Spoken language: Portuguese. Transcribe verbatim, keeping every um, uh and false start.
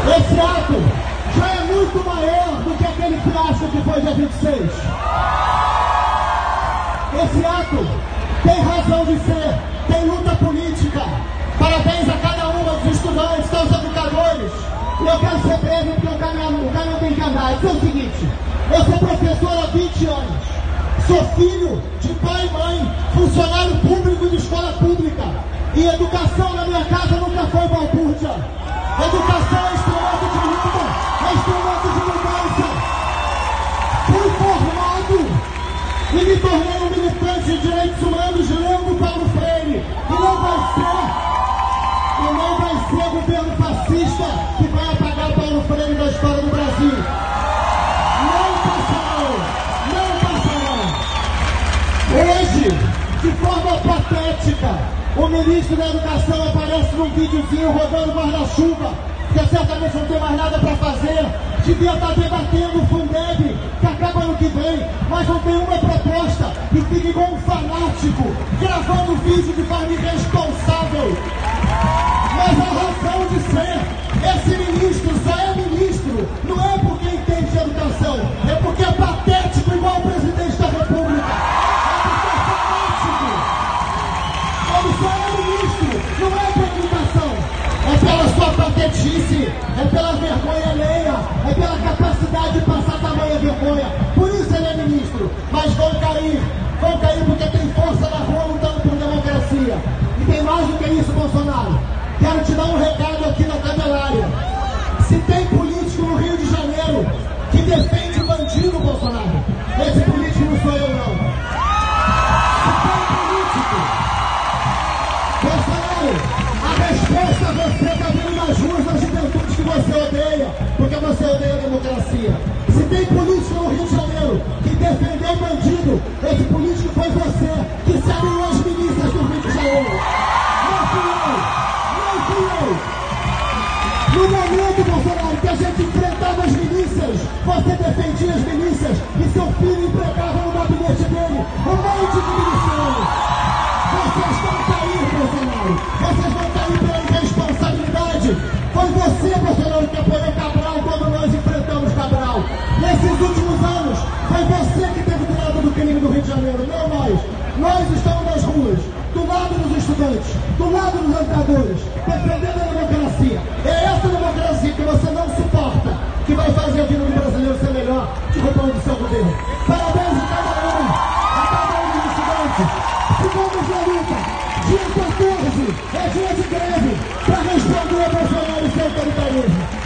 Esse ato já é muito maior do que aquele fiasco que foi dia vinte e seis. Esse ato tem razão de ser, tem luta política. Parabéns a cada um, aos estudantes, aos educadores. E eu quero ser breve porque o caminho, o caminho tem que andar. É o seguinte, eu sou professor há vinte anos. Sou filho de pai e mãe, funcionário público de escola pública. E educação na minha casa nunca foi balbúrdia. Educação é instrumento de luta, é instrumento de mudança. Fui formado e me tornei um militante de direitos humanos lendo Paulo Freire. E não vai ser, e não vai ser o governo fascista que vai apagar Paulo Freire da história do Brasil. Não passarão, não passarão. Hoje, de forma patética, o ministro da Educação aparece num videozinho rodando guarda-chuva, que certamente não tem mais nada para fazer. Devia estar debatendo o Fundeb, que acaba ano que vem, mas não tem uma proposta, e fica igual um fanático, gravando vídeo de forma irresponsável. Mas a razão de ser, esse ministro só é ministro, não é porque entende de educação, é porque é patético igual o presidente da República. Ele só é ministro, não é pela educação, é pela sua patetice, é pela vergonha alheia, é pela capacidade de passar tamanha vergonha. Por isso ele é ministro, mas vão cair, vão cair porque tem força na rua lutando por democracia. E tem mais do que isso, Bolsonaro. Quero te dar um recado aqui na tabelária. Se tem político no Rio de Janeiro que defende bandido, Bolsonaro, esse político não sou eu, não. Bolsonaro, a resposta você está vendo nas ruas das juventudes que você odeia, porque você odeia a democracia. Se tem político no Rio de Janeiro que defendeu bandido, esse político foi você que se alinhou às milícias do Rio de Janeiro. Não fui eu, não fui eu. No momento, Bolsonaro, que a gente enfrentava as milícias, você defendia as milícias e seu filho empregava no gabinete dele um monte de milicianos. Vocês vão cair, Bolsonaro. Vocês vão cair pela irresponsabilidade. Foi você, Bolsonaro, que apoiou Cabral quando nós enfrentamos Cabral. Nesses últimos anos, foi você que teve do lado do crime do Rio de Janeiro, não nós. Nós estamos nas ruas, do lado dos estudantes, do lado dos educadores, defendendo a democracia. É essa democracia que você não suporta que vai fazer a vida do brasileiro ser melhor, derrubando o seu governo. Parabéns a cada um, a cada um dos estudantes. Sigamos na luta. Dia quatorze é dia de greve para responder a Bolsonaro e seu autoritarismo.